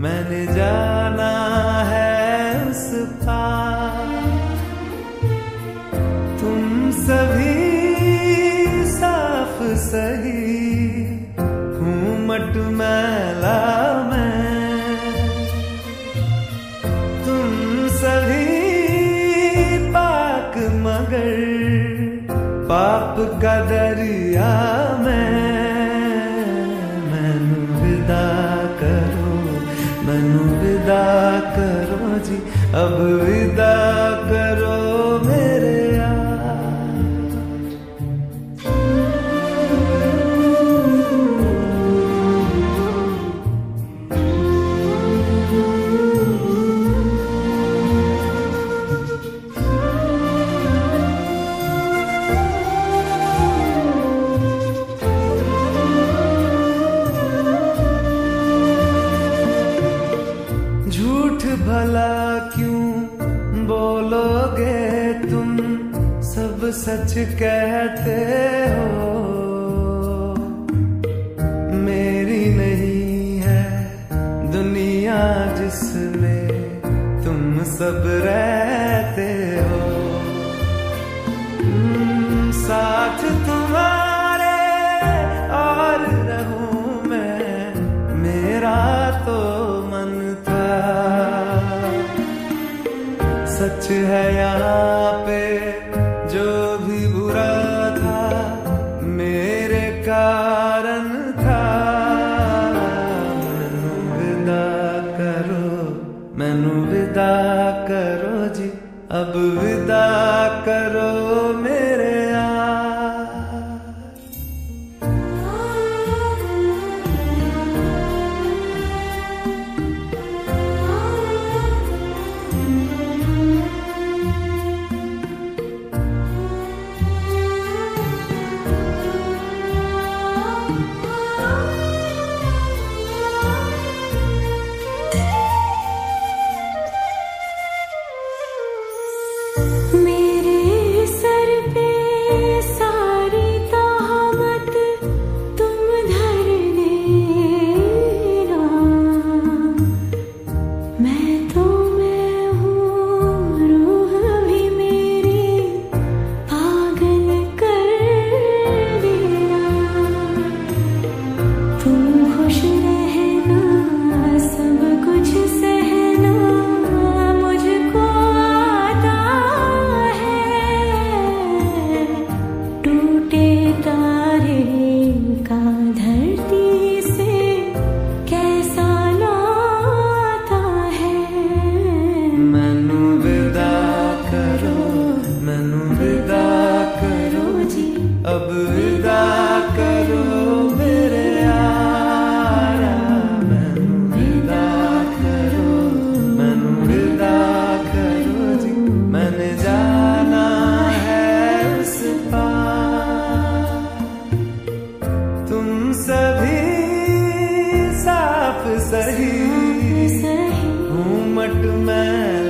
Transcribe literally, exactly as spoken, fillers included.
मैंने जाना है उस पार। तुम सभी साफ सही हूँ मटमैला मैं, तुम सभी पाक मगर पाप का दरिया मैं। मैनू विदा करो, मैनू विदा करो जी, अब विदा करो मेरे भला क्यों बोलोगे तुम, सब सच कहते हो। मेरी नहीं है दुनिया जिसमें तुम सब रहते हो। साथ तुम्हारे और रहूं मैं, मेरा तो मन था। सच है यहाँ पे जो भी बुरा था मेरे कारण था। मैनू विदा करो, मैनू विदा करो जी, अब विदा करो मेरे अब विदा करो मेरे यारा। मैनू विदा करो, मैनू विदा करो जी, मैंने जाना है उस पार। तुम सभी साफ सही हूँ मटमैला